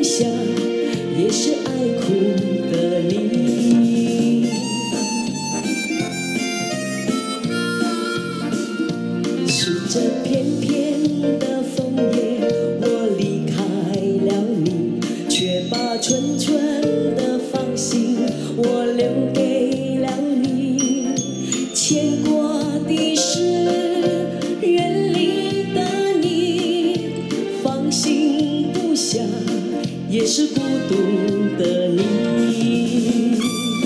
想，也是爱哭的你。是这片片的枫叶，我离开了你，却把纯纯的芳心我留给了你。牵过的是远离的你，放心不下也是孤独的你。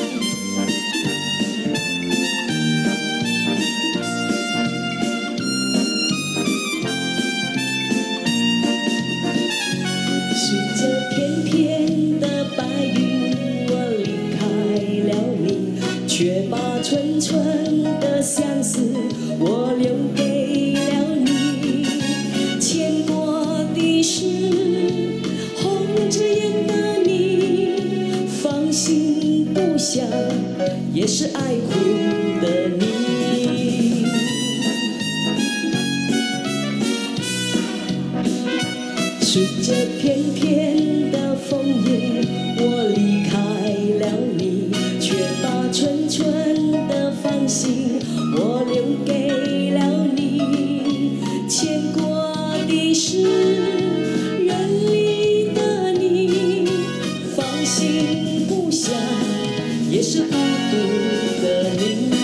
是这片片的白云，我离开了你，却把纯纯的相思我留给了你。牵过的是红着眼的你，放心不下也是爱哭的你。是这片片的枫叶，我离开了你，却把纯纯的芳心我留给了你。牵过的是远离的你，放心不下也是孤独的你。